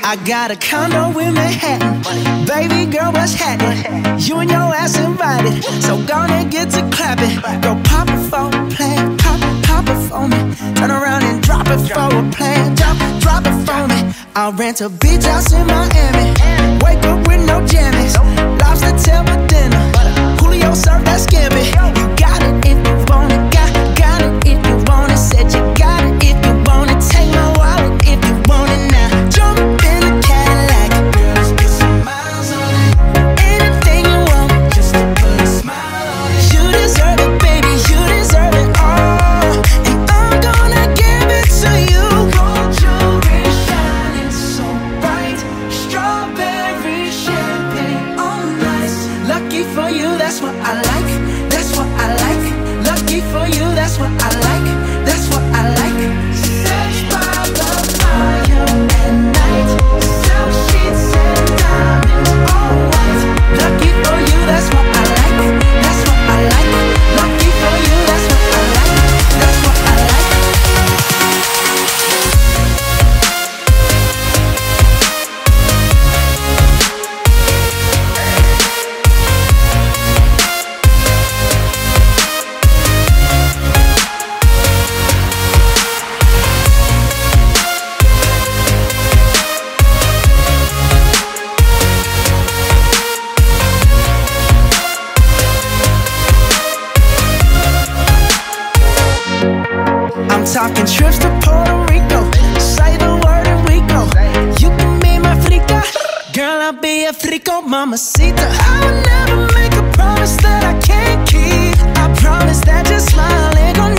I got a condo in Manhattan. Baby girl, what's happening? You and your ass invited, so gonna get to clapping. Go pop it for a plan, pop it for me. Turn around and drop it for a plan, drop it for me. I'll rent a beach house in Miami. Wake up with no jammies. Lobster tail for dinner. Julio serve that scampi. You got it if you want it. Got it if you want it. Said you got it if you want it. Take my wallet if you want it now. Jump in the Cadillac. Girls, put some miles on it. Anything you want, just to put a smile on it. You deserve it, baby. You deserve it all. And I'm gonna give it to you. Gold jewelry shining so bright. Strawberry champagne all nice. Lucky for you, that's what I like. That's what I like. Lucky for you, that's what I like. That's what I like. Sex by the fire at night. Silk sheets and diamonds all white. Lucky for you, that's what I like. That's what I like. Lucky for you, that's what I like. That's what I like. I'm talking trips to Puerto Rico. Say the word and we go. You can be my frita, girl, I'll be a frico mamacita. I would never make a promise that I can't keep. I promise that your smile ain't gonna